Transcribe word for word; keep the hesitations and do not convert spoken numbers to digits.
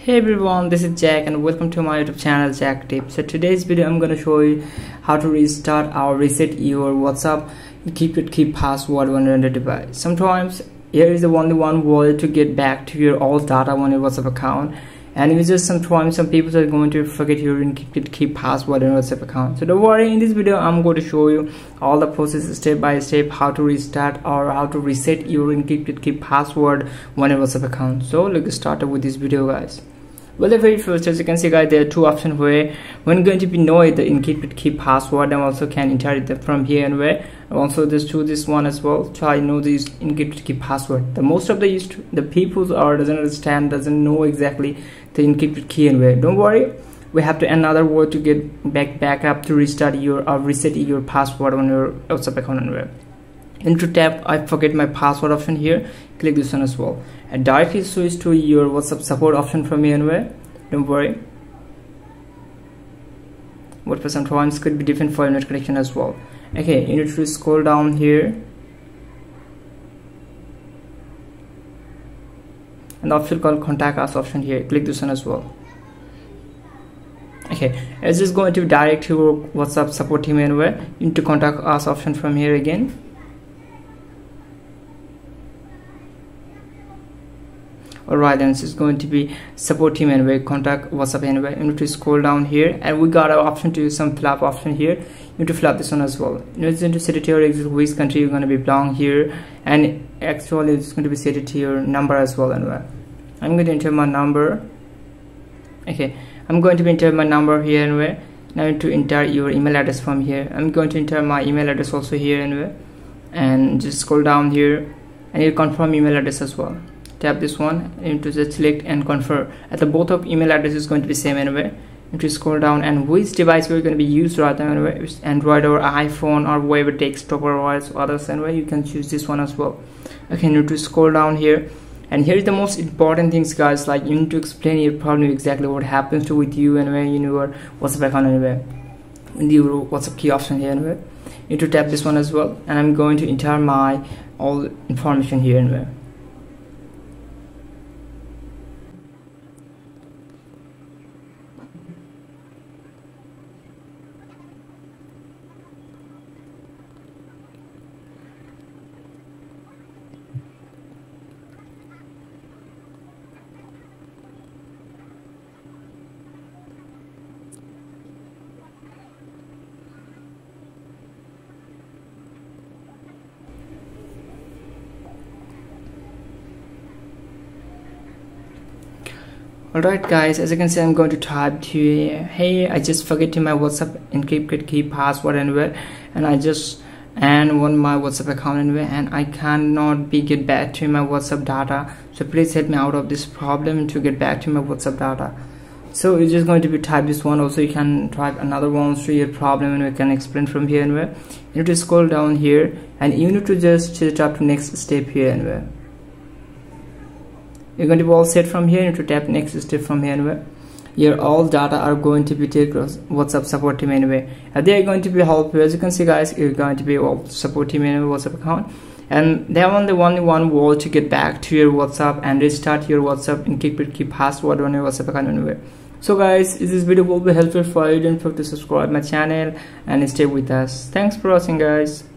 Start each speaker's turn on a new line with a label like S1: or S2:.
S1: Hey everyone, this is Jack and welcome to my YouTube channel Jack Tips. So today's video I'm gonna show you how to restart or reset your WhatsApp encrypted key password on your device. Sometimes here is the only one way to get back to your old data on your WhatsApp account, and it's just sometimes some people are going to forget your encrypted key password on your WhatsApp account. So don't worry, in this video I'm going to show you all the process step by step how to restart or how to reset your encrypted key password on your WhatsApp account. So let's get started with this video, guys. Well, the very first, as you can see, guys, there are two options where when going to be know the encrypted key password, and also can enter it from here and where also just choose this one as well. Try know this encrypted key password. The most of the used the people are doesn't understand, doesn't know exactly the encrypted key and where. Don't worry, we have to another word to get back back up to restart your or reset your password on your WhatsApp account and where. Into tab I forget my password option here, click this one as well, and directly switch to your WhatsApp support option from here and where. Don't worry, what for sometimes could be different for your net connection as well. Okay, you need to scroll down here and the option called contact us option here, click this one as well. Okay, it's just going to direct your WhatsApp support team anywhere. You need to contact us option from here again. Alright, then this is going to be support team anyway, contact WhatsApp anyway. You need to scroll down here and we got an option to use some flap option here. You need to flap this one as well. You need to set it to your exit which country you're going to be belong here, and actually it's going to be set it to your number as well anyway. I'm going to enter my number. Okay, I'm going to be enter my number here anyway. Now you need to enter your email address from here. I'm going to enter my email address also here anyway, and just scroll down here and you confirm email address as well. Tap this one into just select and confirm. At the both of email address is going to be same anyway. You need to scroll down and which device we're going to be used right now anyway. It's Android or iPhone or whatever desktop or others anyway. You can choose this one as well. Okay, you need to scroll down here, and here is the most important things, guys. Like you need to explain your problem exactly what happens to with you anyway in your WhatsApp account anyway. In the WhatsApp key option here anyway. You need to tap this one as well, and I'm going to enter my all information here anyway. Alright guys, as you can see, I'm going to type to hey, I just forget my WhatsApp encrypted key password anywhere, and I just and on my WhatsApp account anyway, and I cannot be get back to my WhatsApp data, so please help me out of this problem to get back to my WhatsApp data. So it's just going to be type this one. Also you can type another one through your problem and we can explain from here anyway. You need to scroll down here and you need to just tap to next step here anyway. You're going to be all set from here. You need to tap next step from here anyway. Your all data are going to be taken WhatsApp support team anyway, and they are going to be help you. As you can see, guys, you're going to be all support team anyway WhatsApp account, and they have only one one wall to get back to your WhatsApp and restart your WhatsApp encrypted key password on your WhatsApp account anyway. So guys, this video will be helpful for you. Don't forget to subscribe my channel and stay with us. Thanks for watching, guys.